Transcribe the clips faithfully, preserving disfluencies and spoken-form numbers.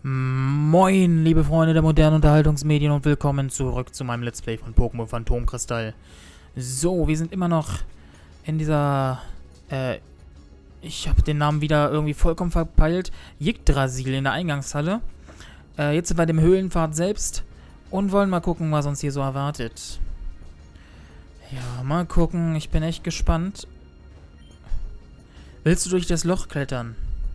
Moin, liebe Freunde der modernen Unterhaltungsmedien und willkommen zurück zu meinem Let's Play von Pokémon Phantomkristall. So, wir sind immer noch in dieser, äh, ich habe den Namen wieder irgendwie vollkommen verpeilt, Yggdrasil in der Eingangshalle. Äh, jetzt sind wir dem Höhlenpfad selbst und wollen mal gucken, was uns hier so erwartet. Ja, mal gucken, ich bin echt gespannt. Willst du durch das Loch klettern?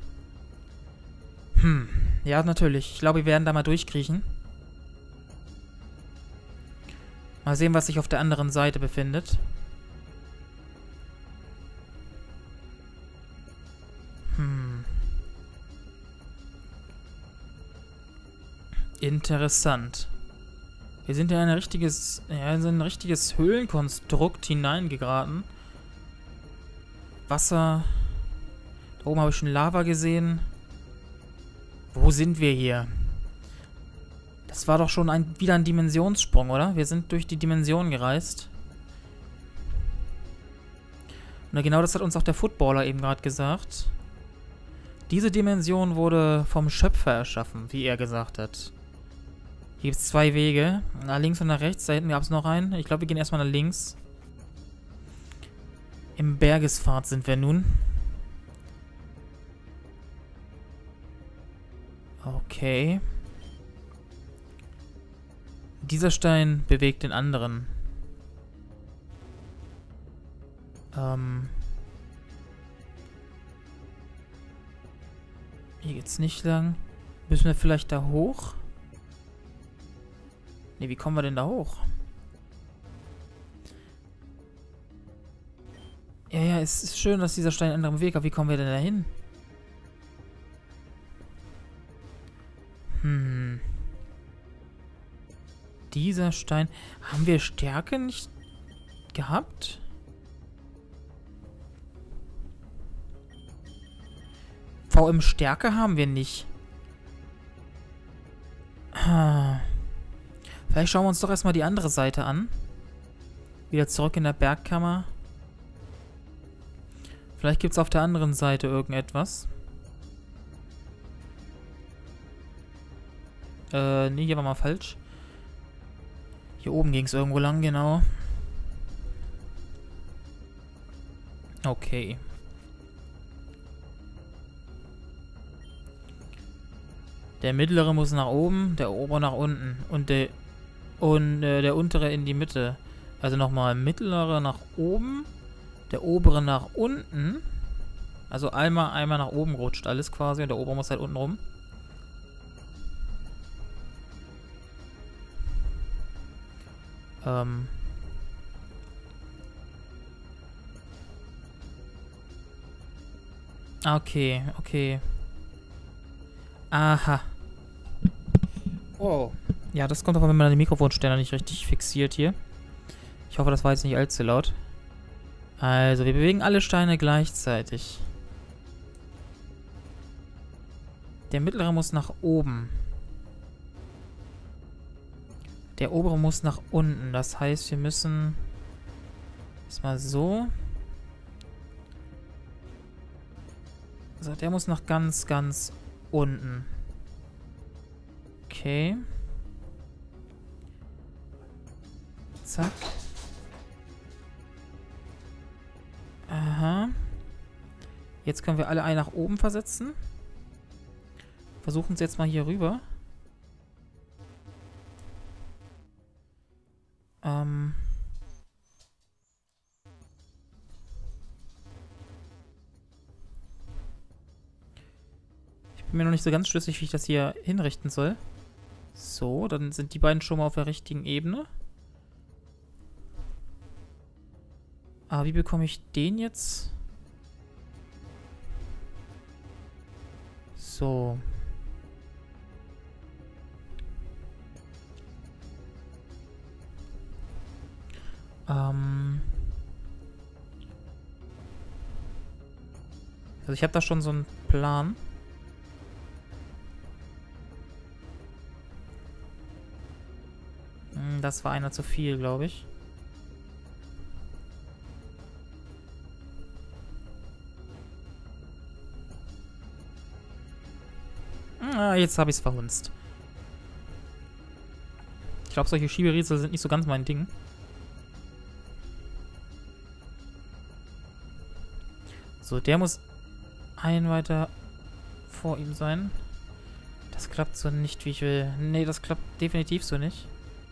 Hm, ja, natürlich. Ich glaube, wir werden da mal durchkriechen. Mal sehen, was sich auf der anderen Seite befindet. Hm. Interessant. Wir sind in ein richtiges, ja, in ein richtiges Höhlenkonstrukt hineingeraten. Wasser. Da oben habe ich schon Lava gesehen. Wo sind wir hier? Das war doch schon ein, wieder ein Dimensionssprung, oder? Wir sind durch die Dimension gereist. Und genau das hat uns auch der Footballer eben gerade gesagt. Diese Dimension wurde vom Schöpfer erschaffen, wie er gesagt hat. Hier gibt es zwei Wege. Nach links und nach rechts. Da hinten gab es noch einen. Ich glaube, wir gehen erstmal nach links. Im Bergespfad sind wir nun. Okay. Dieser Stein bewegt den anderen. Ähm. Hier geht's nicht lang. Müssen wir vielleicht da hoch? Ne, wie kommen wir denn da hoch? Ja, ja, es ist schön, dass dieser Stein einen anderen Weg hat. Wie kommen wir denn da hin? Hm. Dieser Stein. Haben wir Stärke nicht gehabt? V M Stärke haben wir nicht. Ah. Vielleicht schauen wir uns doch erstmal die andere Seite an. Wieder zurück in der Bergkammer. Vielleicht gibt es auf der anderen Seite irgendetwas. Äh, nee, hier war mal falsch. Hier oben ging es irgendwo lang, genau. Okay. Der mittlere muss nach oben, der obere nach unten. Und der, und, äh, der untere in die Mitte. Also nochmal mittlere nach oben, der obere nach unten. Also einmal, einmal nach oben rutscht alles quasi und der obere muss halt unten rum. Ähm. Okay, okay. Aha. Oh. Ja, das kommt aber, wenn man den Mikrofonständer nicht richtig fixiert hier. Ich hoffe, das war jetzt nicht allzu laut. Also, wir bewegen alle Steine gleichzeitig. Der mittlere muss nach oben. Der obere muss nach unten. Das heißt, wir müssen erstmal so. So, der muss nach ganz, ganz unten. Okay. Zack. Aha. Jetzt können wir alle einen nach oben versetzen. Versuchen es jetzt mal hier rüber. Ähm. Ich bin mir noch nicht so ganz schlüssig, wie ich das hier hinrichten soll. So, dann sind die beiden schon mal auf der richtigen Ebene. Aber wie bekomme ich den jetzt? So. Ähm. Also ich habe da schon so einen Plan. Hm, das war einer zu viel, glaube ich. Ah, jetzt habe ich es verhunzt. Ich glaube, solche Schieberätsel sind nicht so ganz mein Ding. So, der muss ein weiter vor ihm sein. Das klappt so nicht, wie ich will. Nee, das klappt definitiv so nicht.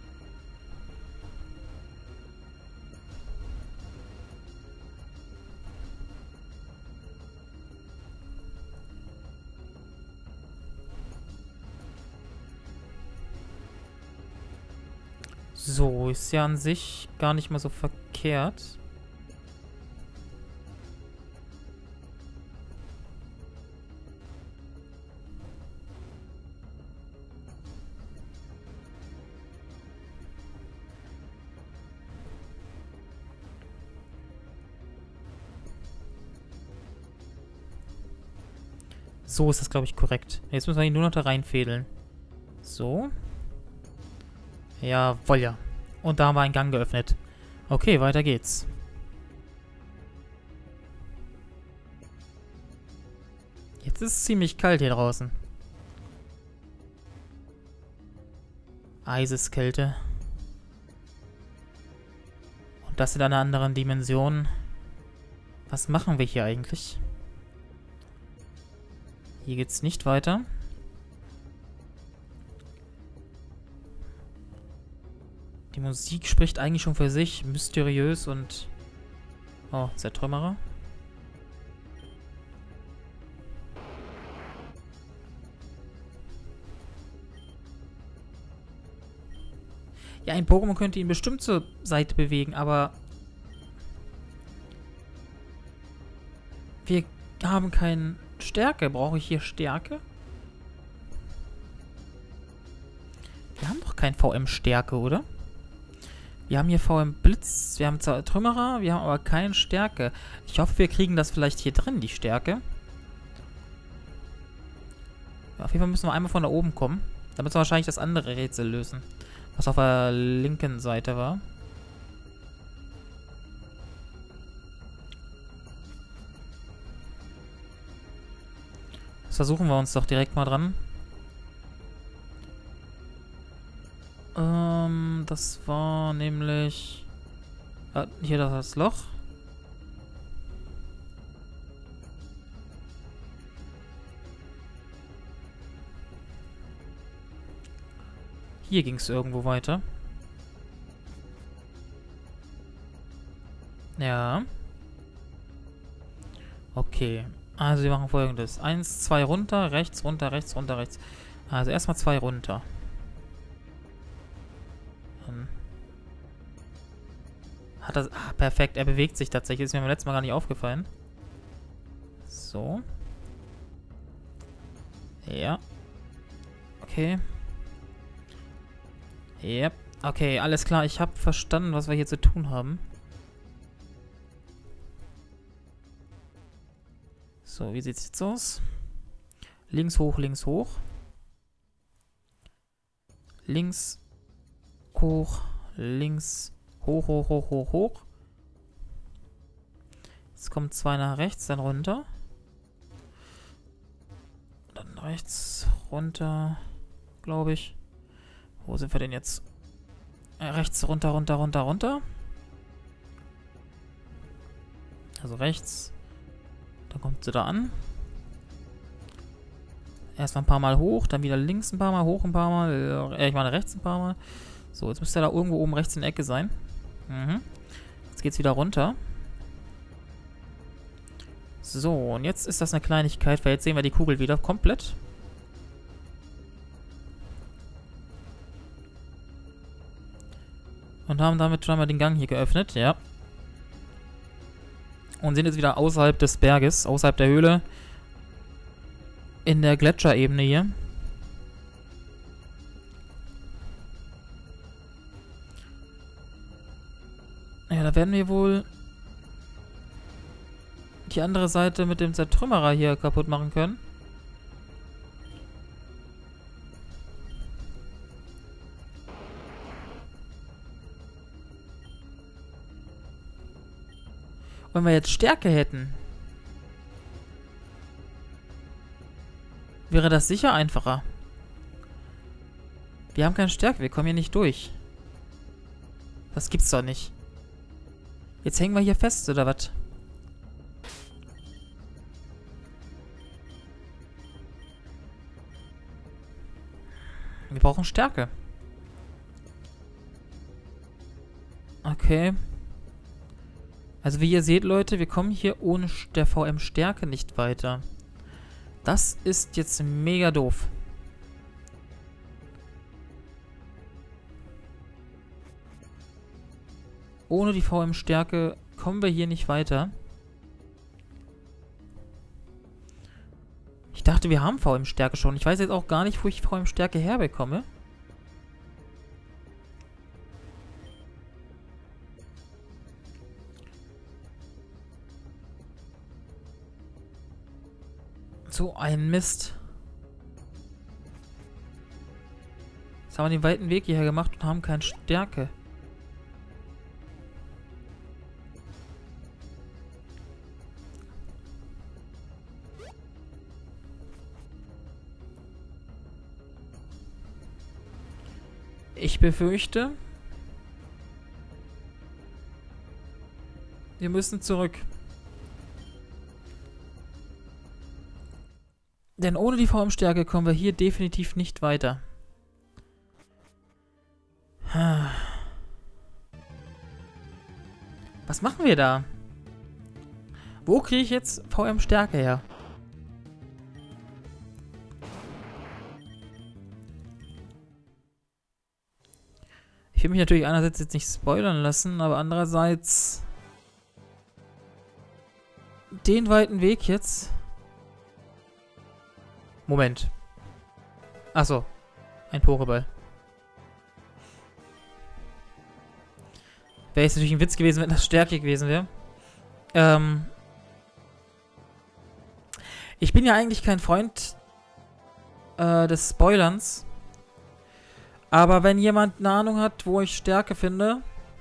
So, ist ja an sich gar nicht mal so verkehrt. So ist das, glaube ich, korrekt. Jetzt müssen wir ihn nur noch da reinfädeln. So. Jawohl, ja. Und da haben wir einen Gang geöffnet. Okay, weiter geht's. Jetzt ist es ziemlich kalt hier draußen. Eiseskälte. Und das in einer anderen Dimension. Was machen wir hier eigentlich? Hier geht's nicht weiter. Die Musik spricht eigentlich schon für sich. Mysteriös und... Oh, Zertrümmerer. Ja, ein Pokémon könnte ihn bestimmt zur Seite bewegen, aber... Wir haben keine Stärke. Brauche ich hier Stärke? Wir haben doch kein V M-Stärke, oder? Wir haben hier V M-Blitz, wir haben zwar Trümmerer, wir haben aber keine Stärke. Ich hoffe, wir kriegen das vielleicht hier drin, die Stärke. Ja, auf jeden Fall müssen wir einmal von da oben kommen. Da müssen wir wahrscheinlich das andere Rätsel lösen. Was auf der linken Seite war. Das versuchen wir uns doch direkt mal dran. Ähm, das war nämlich... Ah, hier das Loch. Hier ging es irgendwo weiter. Ja. Okay. Also wir machen Folgendes. Eins, zwei runter, rechts, runter, rechts, runter, rechts. Also erstmal zwei runter. Dann hat das... Ah, perfekt. Er bewegt sich tatsächlich. Ist mir beim letzten Mal gar nicht aufgefallen. So. Ja. Okay. Ja. Okay, alles klar. Ich habe verstanden, was wir hier zu tun haben. So, wie sieht es jetzt aus? Links hoch, links hoch. Links hoch, links hoch, hoch, hoch, hoch, hoch. Jetzt kommen zwei nach rechts, dann runter. Dann rechts runter, glaube ich. Wo sind wir denn jetzt? Äh, rechts runter, runter, runter, runter. Also rechts. Dann kommt sie da an. Erstmal ein paar Mal hoch, dann wieder links ein paar Mal, hoch ein paar Mal. Äh, ich meine rechts ein paar Mal. So, jetzt müsste er da irgendwo oben rechts in der Ecke sein. Mhm. Jetzt geht's wieder runter. So, und jetzt ist das eine Kleinigkeit, weil jetzt sehen wir die Kugel wieder komplett. Und haben damit schon einmal den Gang hier geöffnet, ja. Und sind jetzt wieder außerhalb des Berges, außerhalb der Höhle. In der Gletscherebene hier. Ja, da werden wir wohl die andere Seite mit dem Zertrümmerer hier kaputt machen können. Wenn wir jetzt Stärke hätten, wäre das sicher einfacher. Wir haben keine Stärke, wir kommen hier nicht durch. Das gibt's doch nicht. Jetzt hängen wir hier fest, oder was? Wir brauchen Stärke. Okay. Also wie ihr seht, Leute, wir kommen hier ohne der V M-Stärke nicht weiter. Das ist jetzt mega doof. Ohne die V M-Stärke kommen wir hier nicht weiter. Ich dachte, wir haben V M-Stärke schon. Ich weiß jetzt auch gar nicht, wo ich V M-Stärke herbekomme. So ein Mist. Jetzt haben wir den weiten Weg hierher gemacht und haben keine Stärke. Ich befürchte, wir müssen zurück. Denn ohne die V M-Stärke kommen wir hier definitiv nicht weiter. Was machen wir da? Wo kriege ich jetzt V M-Stärke her? Ich will mich natürlich einerseits jetzt nicht spoilern lassen, aber andererseits den weiten Weg jetzt. Moment. Achso. Ein Pokéball. Wäre jetzt natürlich ein Witz gewesen, wenn das Stärke gewesen wäre. Ähm. Ich bin ja eigentlich kein Freund äh, des Spoilerns. Aber wenn jemand eine Ahnung hat, wo ich Stärke finde,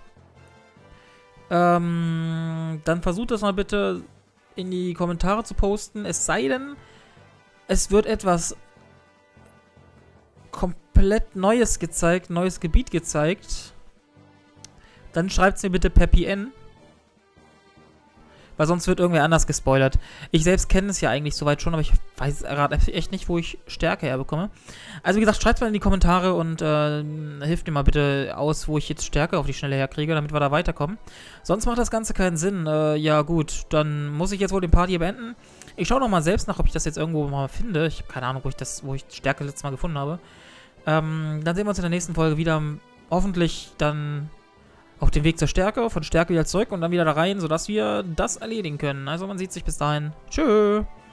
ähm, dann versucht das mal bitte in die Kommentare zu posten. Es sei denn, es wird etwas komplett Neues gezeigt, neues Gebiet gezeigt. Dann schreibt es mir bitte per P N. Weil sonst wird irgendwer anders gespoilert. Ich selbst kenne es ja eigentlich soweit schon, aber ich weiß gerade echt nicht, wo ich Stärke herbekomme. Also wie gesagt, schreibt mal in die Kommentare und äh, hilft mir mal bitte aus, wo ich jetzt Stärke auf die Schnelle herkriege, damit wir da weiterkommen. Sonst macht das Ganze keinen Sinn. Äh, ja gut, dann muss ich jetzt wohl den Part hier beenden. Ich schaue noch mal selbst nach, ob ich das jetzt irgendwo mal finde. Ich habe keine Ahnung, wo ich das, wo ich Stärke letztes Mal gefunden habe. Ähm, dann sehen wir uns in der nächsten Folge wieder. Hoffentlich dann auf dem Weg zur Stärke, von Stärke wieder zurück und dann wieder da rein, sodass wir das erledigen können. Also man sieht sich bis dahin. Tschö.